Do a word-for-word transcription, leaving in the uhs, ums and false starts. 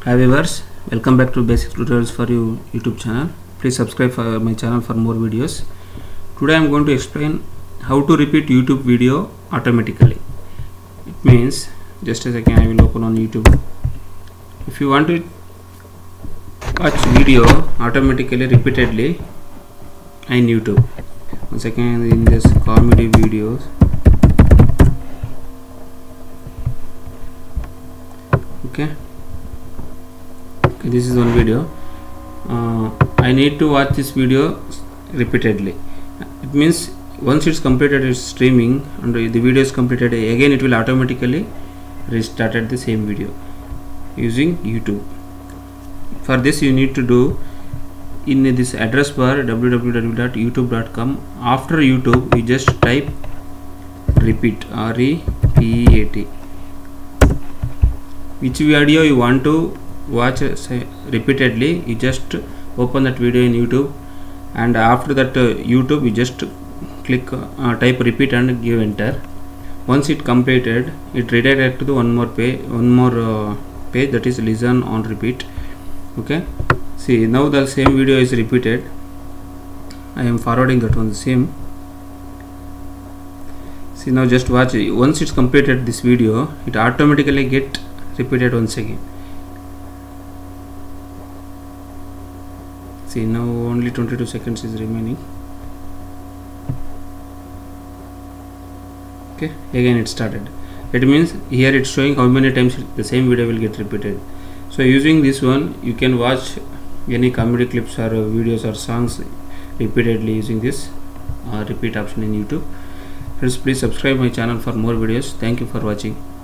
Hi viewers, welcome back to Basic Tutorials for You YouTube channel. Please subscribe for my channel for more videos. Today I am going to explain how to repeat YouTube video automatically. It means, just a second, I will open on YouTube. If you want to watch video automatically repeatedly in YouTube, one second, in this comedy videos, okay. Okay, this is one video. uh, I need to watch this video repeatedly. It means once it's completed its streaming and the video is completed, again it will automatically restart the same video using YouTube. For this you need to do, in this address bar w w w dot youtube dot com, after YouTube you just type repeat, R E P E A T. Which video you want to watch say, repeatedly, you just open that video in YouTube, and after that uh, YouTube you just click uh, type repeat and give enter. Once it completed, it redirect to the one more page one more uh, page, that is listen on repeat. Okay, see, now the same video is repeated. I am forwarding that one same. See, now just watch. Once it's completed this video, it automatically get repeated once again. See, now only twenty-two seconds is remaining. Okay, again it started. It means here it's showing how many times the same video will get repeated. So using this one, you can watch any comedy clips or uh, videos or songs repeatedly using this uh, repeat option in YouTube. Friends, please subscribe my channel for more videos. Thank you for watching.